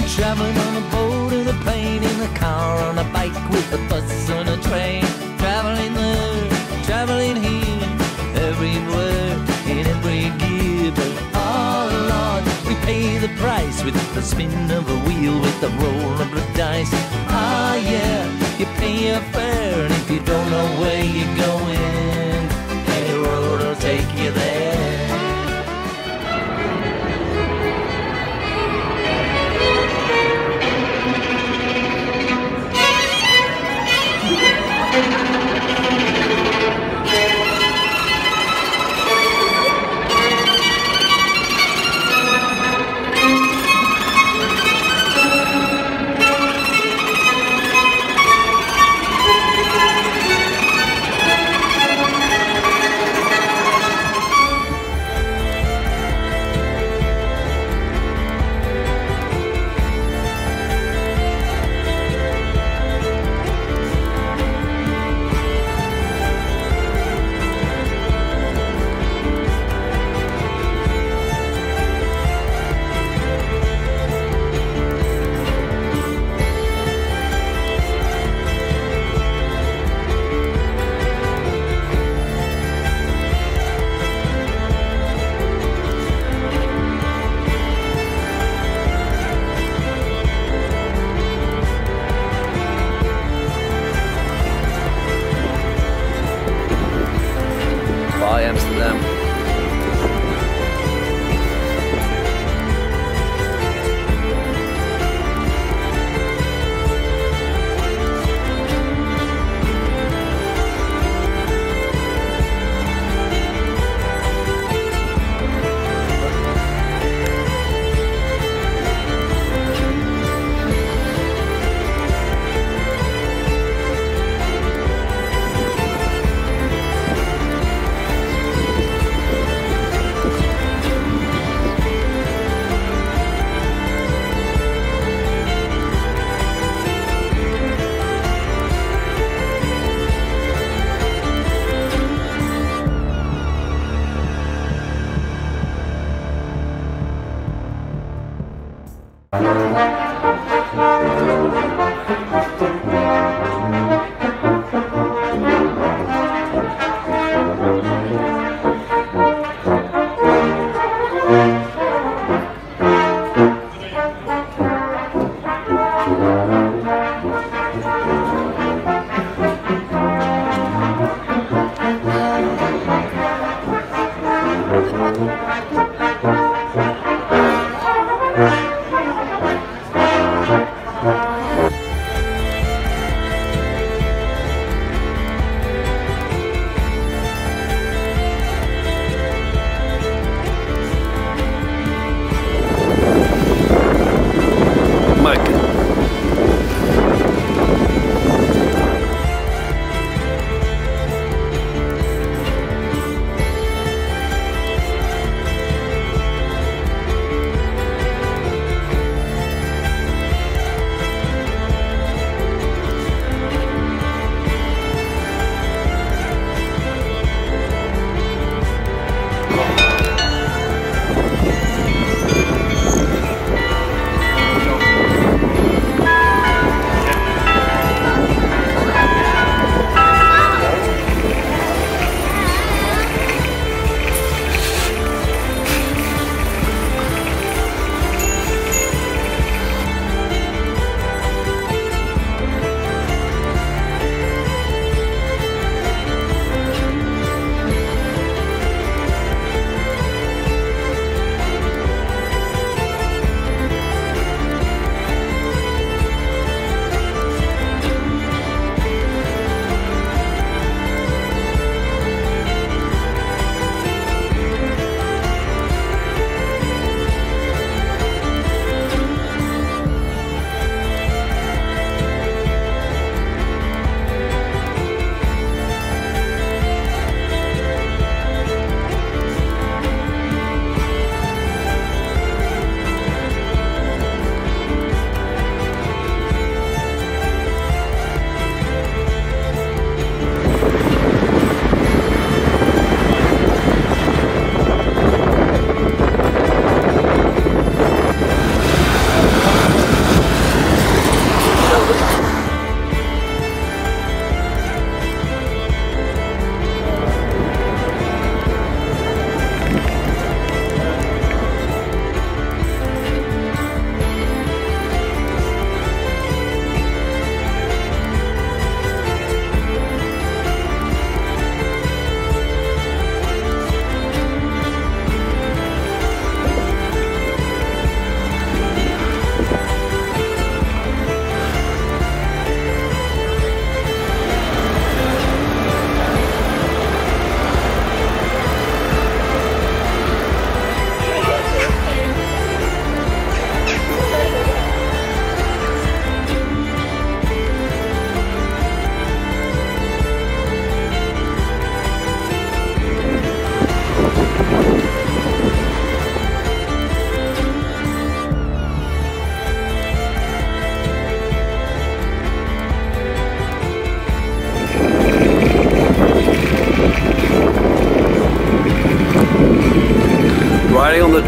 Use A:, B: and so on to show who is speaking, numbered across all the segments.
A: Traveling on a boat, in a plane, in a car, on a bike, with a bus, on a train. Traveling there, traveling here, everywhere, in every gear. But oh Lord, we pay the price with the spin of a wheel, with the roll of the dice. Ah yeah, you pay your fare, and if you don't know where you're going, any road will take you there.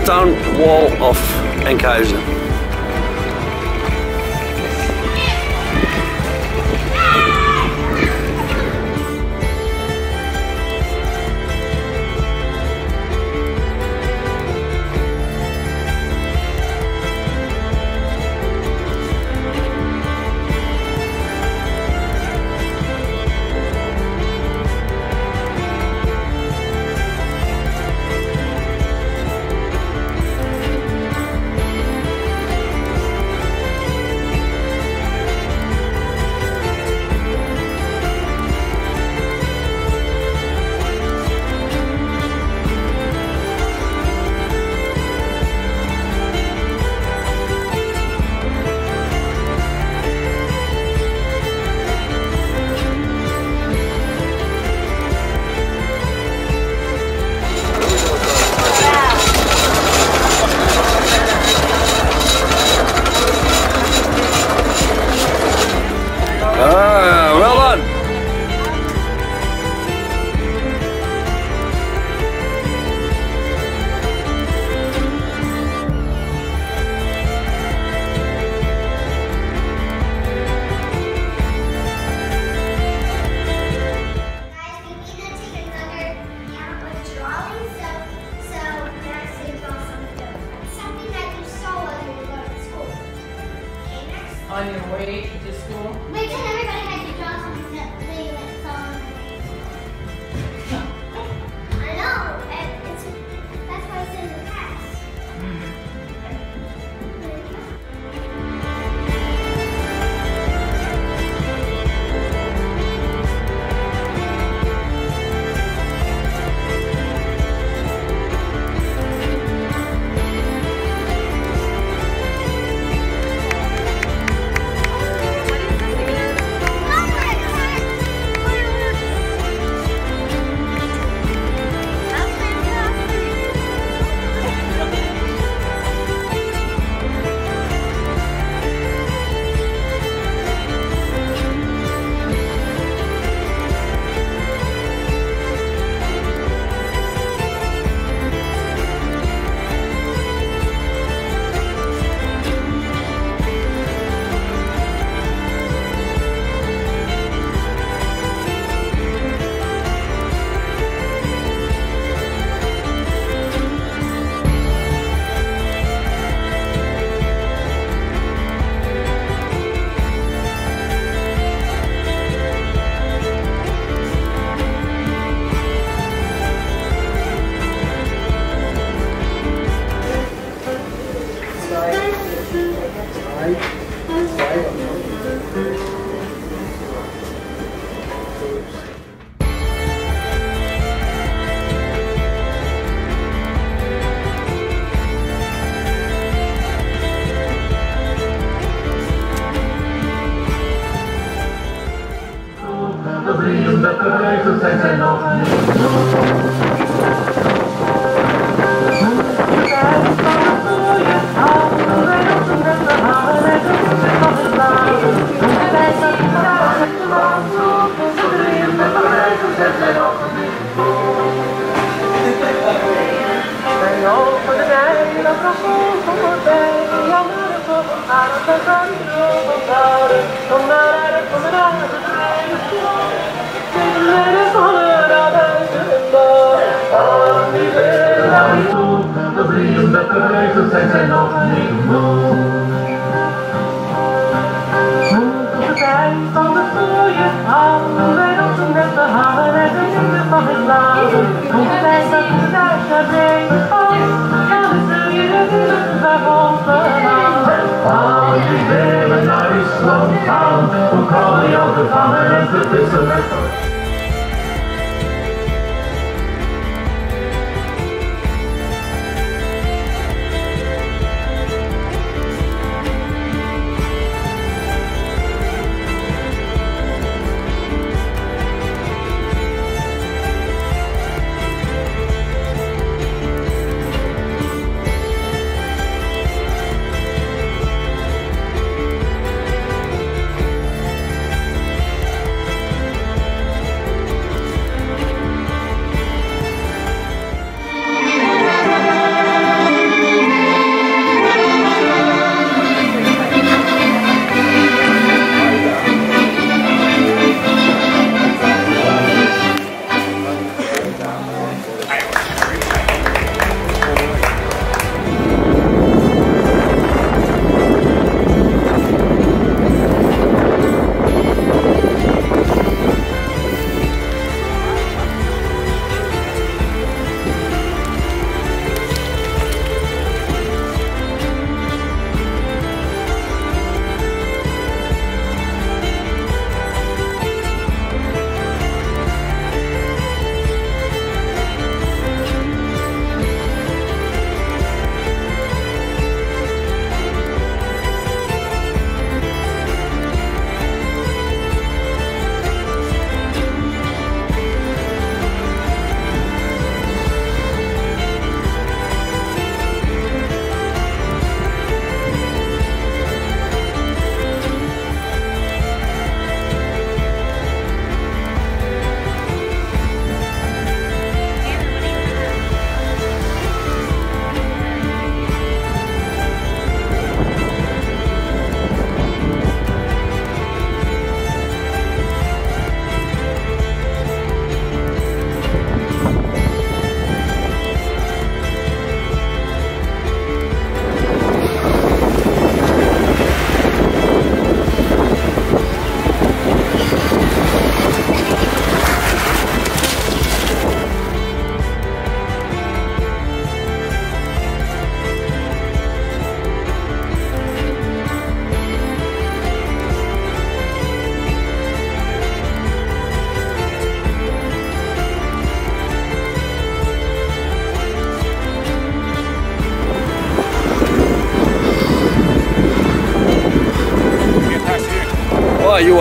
B: stone wall of Enkhuizen.
C: On your way to school?
D: Wait till everybody had to draw something that they like saw. I know. That's why it's in the past.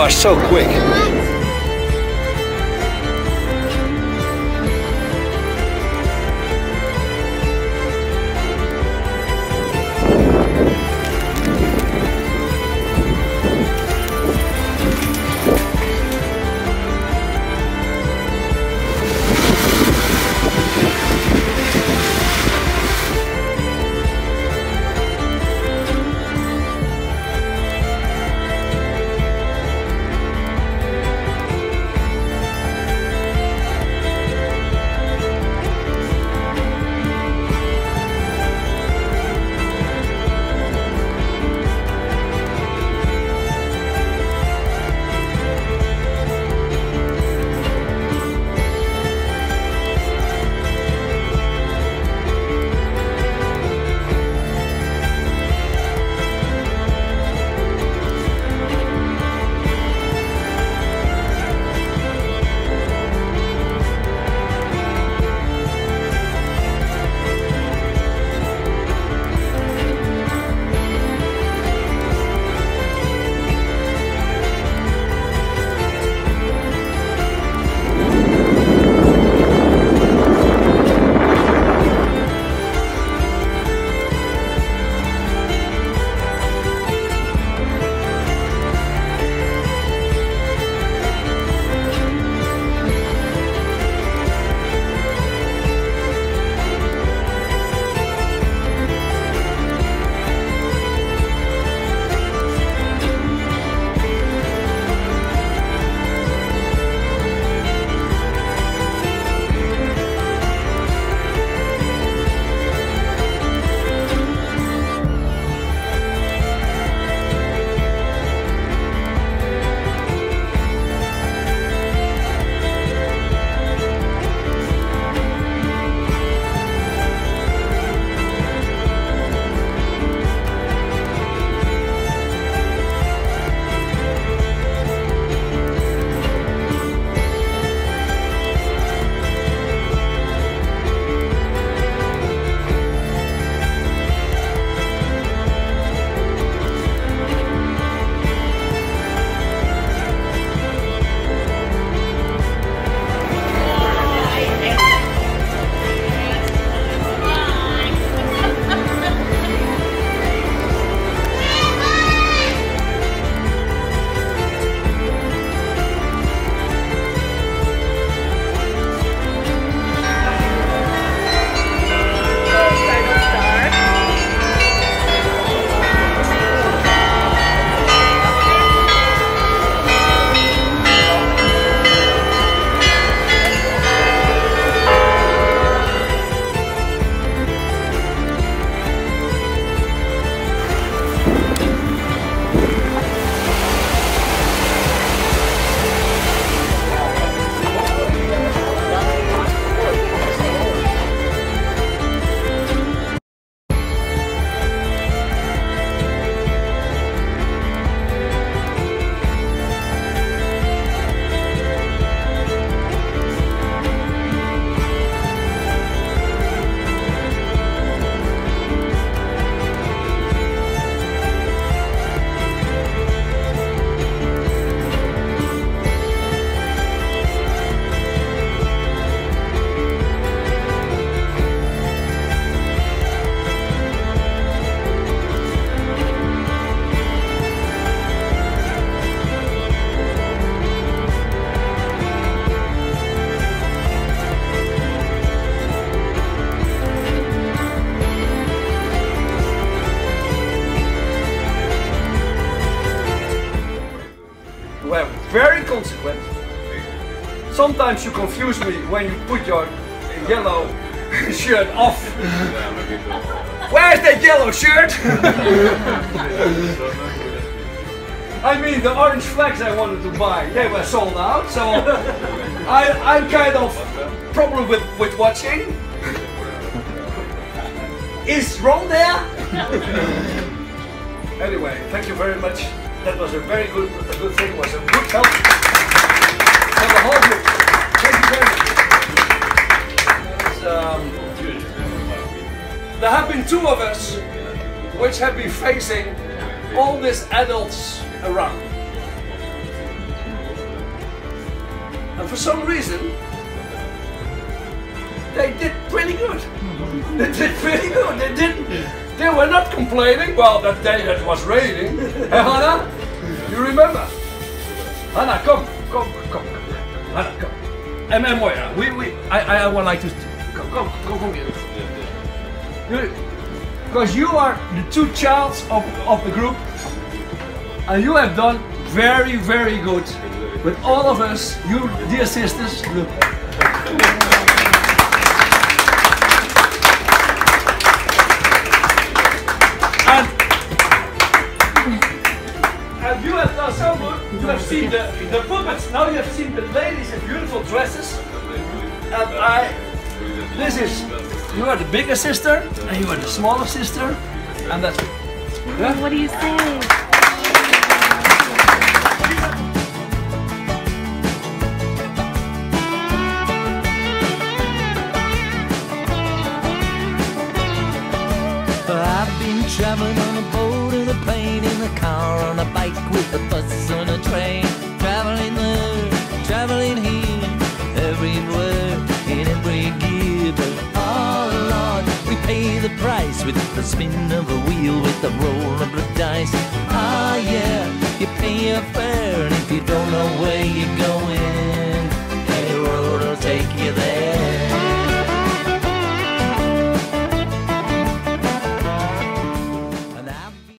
B: gosh, so quick.
E: were very consequent. Sometimes you confuse me when you put your yellow shirt off. Where's that yellow shirt? I mean, the orange flags I wanted to buy, they were sold out, so I'm kind of problem with watching. Is Ron there? Anyway, thank you very much. That was a very good thing. It was a good help for the whole group. Thank you very much. There have been two of us which have been facing all these adults around. And for some reason, they did pretty good. They did pretty good. They were not complaining. Well, that day it was raining. Hey, Hannah, you remember? Hannah, come. Hannah, come. And Moira, I would like to come get us. Because you are the two childs of the group, and you have done very, very good with all of us, you dear sisters. Look. And you have done so good. You have seen the puppets. Now you have seen the ladies in beautiful dresses. And you are the bigger sister, and you are the smaller sister, and that's it. Yeah?
F: What do you say?
A: I've been traveling on a boat, in a plane, in a car, on a bike, with a bus, on a train. Traveling there, traveling here, everywhere, in every gear. But oh Lord, we pay the price with the spin of a wheel, with the roll of the dice. Ah yeah, you pay your fare, and if you don't know where you're